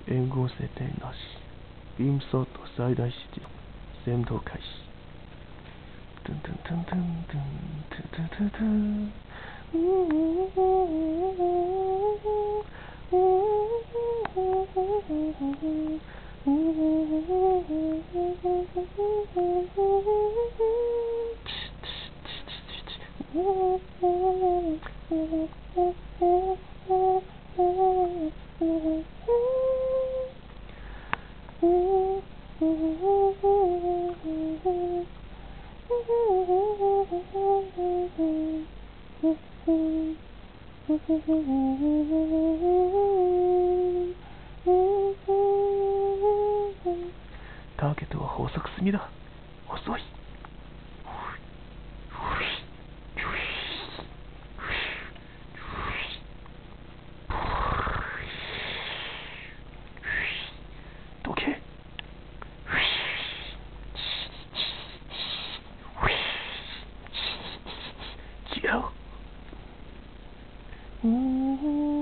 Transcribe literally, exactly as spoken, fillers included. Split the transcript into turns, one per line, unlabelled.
援護設定なし。ビームソート最大指示。戦闘開始。トゥントゥントゥントゥントゥントゥントゥントゥントゥン。ターゲットは法則済みだ。遅い。どけ。消えろ。